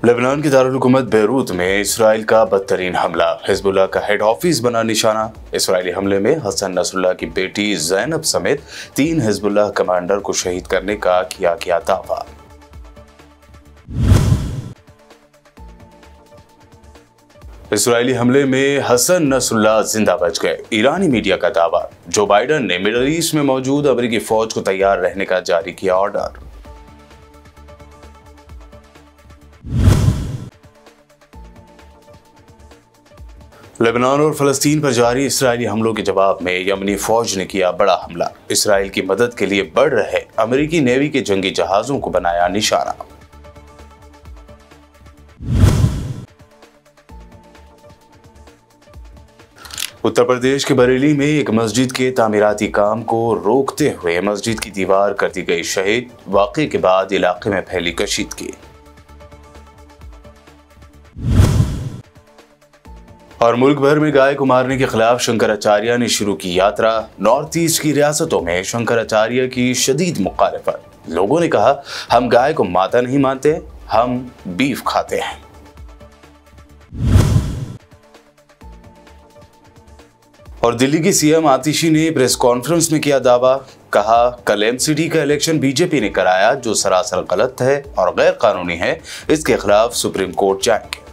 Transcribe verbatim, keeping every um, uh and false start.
Lebanon की दारुल हुकूमत Beirut में इसराइल का बदतरीन हमला, हिजबुल्लाह का हेड ऑफिस बना निशाना। इसराइली हमले में हसन नसरुल्लाह की बेटी ज़ैनब समेत तीन हिजबुल्लाह कमांडर को शहीद करने का किया गया दावा। इसराइली हमले में हसन नसरुल्लाह जिंदा बच गए, ईरानी मीडिया का दावा। जो बाइडन ने मिडल ईस्ट में मौजूद अमेरिकी फौज को तैयार रहने का जारी किया ऑर्डर। लेबनान और फलस्तीन पर जारी इसराइली हमलों के जवाब में यमनी फौज ने किया बड़ा हमला। इसराइल की मदद के लिए बढ़ रहे अमेरिकी नेवी के जंगी जहाजों को बनाया निशाना। उत्तर प्रदेश के बरेली में एक मस्जिद के तामीराती काम को रोकते हुए मस्जिद की दीवार कर दी गई शहीद। वाक़े के बाद इलाके में फैली कशीदगी। और मुल्क भर में गाय को मारने के खिलाफ शंकराचार्य ने शुरू की यात्रा। नॉर्थ ईस्ट की रियासतों में शंकराचार्य की शदीद मुखालिफत। लोगों ने कहा, हम गाय को माता नहीं मानते, हम बीफ खाते हैं। और दिल्ली की सीएम आतिशी ने प्रेस कॉन्फ्रेंस में किया दावा। कहा, कल एमसीडी का इलेक्शन बीजेपी ने कराया जो सरासर गलत है और गैर कानूनी है। इसके खिलाफ सुप्रीम कोर्ट जाएंगे।